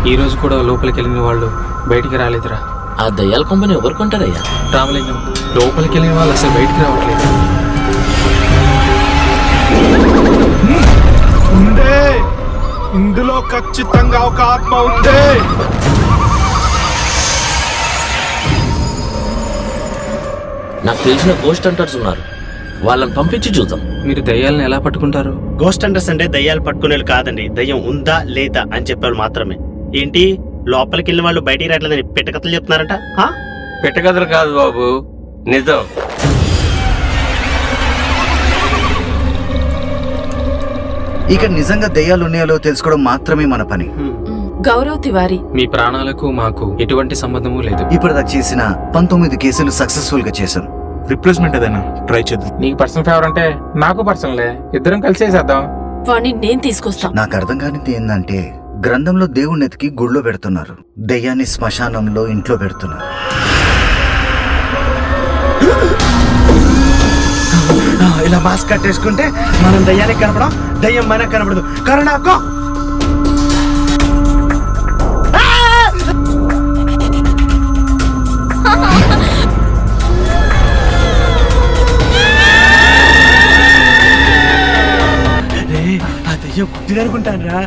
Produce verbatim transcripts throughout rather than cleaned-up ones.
ఈ రోజు కూడా లోపలికి వెళ్ళిన వాళ్ళు బయటికి రాలేదురా. ఆ దయ్యాల కంపెనీ ఎవరు కొంటారయ్యా? రామలింగం, లోపలికి వెళ్ళిన వాళ్ళు అసలు బయటికి రావట్లేదు. ఇందులో ఖచ్చితంగా ఒక ఆత్మ ఉంది. నాకు తెలిసిన గోస్ట్ హంటర్స్ ఉన్నారు, వాళ్ళని పంపించి చూద్దాం. మీరు దయ్యాలను ఎలా పట్టుకుంటారు? గోస్ట్ హంటర్స్ అంటే దయ్యాలు పట్టుకునేది కాదండి, దయ్యం ఉందా లేదా అని చెప్పేవాళ్ళు మాత్రమే. ఏంటి లోపలికి వెళ్ళిన వాళ్ళు బయటికి రావట్లేదని పెట్టకథలు చెప్తున్నారట? పెట్టకథలు కాదు బాబు, నిజం. ఇక నిజంగా దయ్యాలు ఉన్నాయో తెలుసుకోవడం మాత్రమే మన పని. గౌరవ్ తివారీ, మీ ప్రాణాలకు మాకు ఎటువంటి సంబంధము లేదు. ఇప్పటిదాకా చేసిన పంతొమ్మిది కేసులు సక్సెస్ఫుల్ గా చేశాం. రిప్లేస్మెంట్ ఏదైనా ట్రై చేద్దాం. నీకు పర్సనల్ ఫేవర్ అంటే నాకు పర్సనలే, ఇద్దరం కలిసి చేద్దాం. వాణ్ణి నేను తీసుకొస్తా. నాకు అర్థం కానిది ఏంటంటే గ్రంథంలో దేవుణ్ణి ఎతికి గుళ్ళో పెడుతున్నారు, దయ్యాన్ని శ్మశానంలో ఇంట్లో పెడుతున్నారు. ఇలా మాస్క్ కట్టేసుకుంటే మనం దయ్యానికి కనపడం, దయ్యం మనకు కనపడదు. కరుణాకో ఆ దయ్యం కుట్టిదనుకుంటాను రా.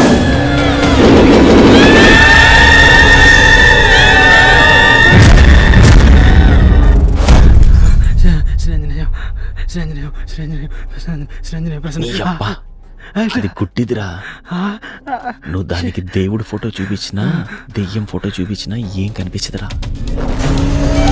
అది గుడ్డిదిరా. నువ్వు దానికి దేవుడు ఫోటో చూపించినా దెయ్యం ఫోటో చూపించినా ఏం కనిపించదురా.